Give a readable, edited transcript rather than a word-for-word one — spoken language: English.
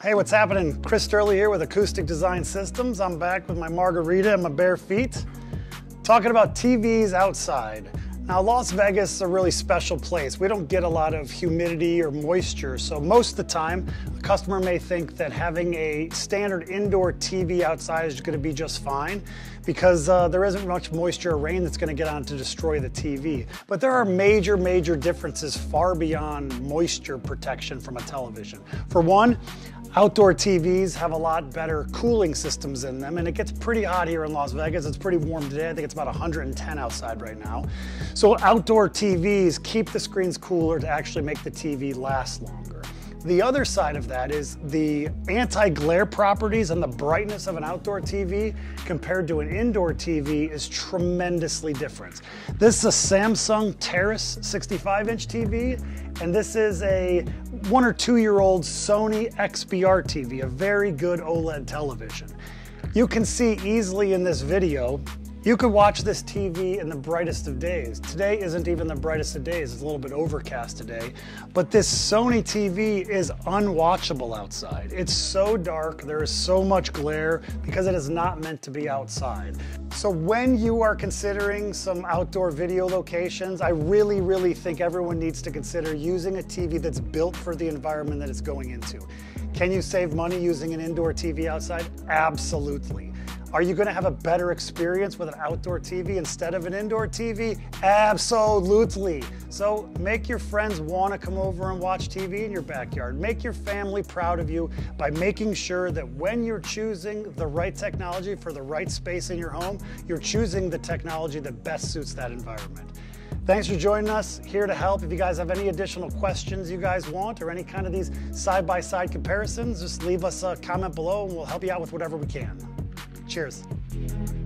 Hey, what's happening? Chris Sturley here with Acoustic Design Systems. I'm back with my margarita and my bare feet, talking about TVs outside. Now, Las Vegas is a really special place. We don't get a lot of humidity or moisture, so most of the time, a customer may think that having a standard indoor TV outside is going to be just fine because there isn't much moisture or rain that's going to get on to destroy the TV. But there are major differences far beyond moisture protection from a television. For one, outdoor TVs have a lot better cooling systems in them, and it gets pretty hot here in Las Vegas. It's pretty warm today. I think it's about 110 outside right now. So outdoor TVs keep the screens cooler to actually make the TV last longer. The other side of that is the anti-glare properties and the brightness of an outdoor TV compared to an indoor TV is tremendously different. This is a Samsung Terrace 65-inch TV, and this is a 1 or 2 year old Sony XBR TV, a very good OLED television. You can see easily in this video, you could watch this TV in the brightest of days. Today isn't even the brightest of days. It's a little bit overcast today. But this Sony TV is unwatchable outside. It's so dark, there is so much glare because it is not meant to be outside. So when you are considering some outdoor video locations, I really think everyone needs to consider using a TV that's built for the environment that it's going into. Can you save money using an indoor TV outside? Absolutely. Are you going to have a better experience with an outdoor TV instead of an indoor TV? Absolutely. So make your friends want to come over and watch TV in your backyard. Make your family proud of you by making sure that when you're choosing the right technology for the right space in your home, you're choosing the technology that best suits that environment. Thanks for joining us, here to help. If you guys have any additional questions you guys want or any kind of these side-by-side comparisons, just leave us a comment below and we'll help you out with whatever we can. Cheers.